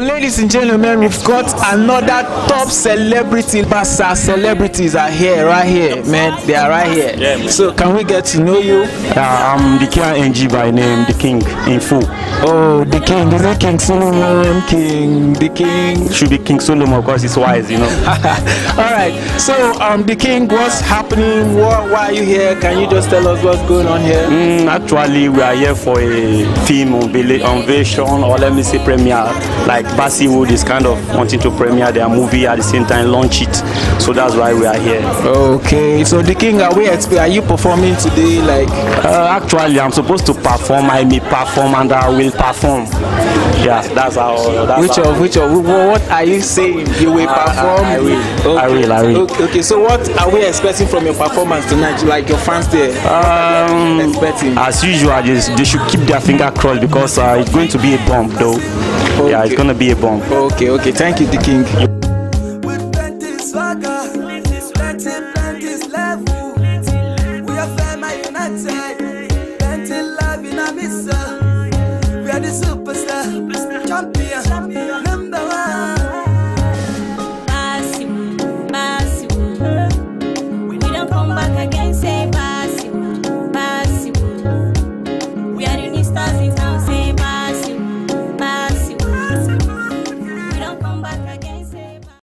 ladies and gentlemen, we've got another top celebrity. Basa celebrities are here, right here, man. They are right here. Yeah, man. So can we get to know you? I'm the King NG by name, the King in full. Oh, the king. Is it King Solomon? The king. Should be King Solomon because he's wise, you know. All right. So, the king, what's happening? Why are you here? Can you just tell us what's going on here? Actually, we are here for a film unveiling, or let me say premiere. Like Basseywood is kind of wanting to premiere their movie at the same time, launch it. So that's why we are here. Okay. So, the king, are you performing today? Like, actually, I'm supposed to perform. I may perform and I will perform. Yeah, that's how. Which of? What are you saying? You will perform. I will. Okay. I will. Okay. So, what are we expecting from your performance tonight? Like your fans there? Expecting. As usual, they should keep their finger crossed because it's going to be a bomb, though. Okay. Yeah, it's going to be a bomb. Okay. Thank you, the king.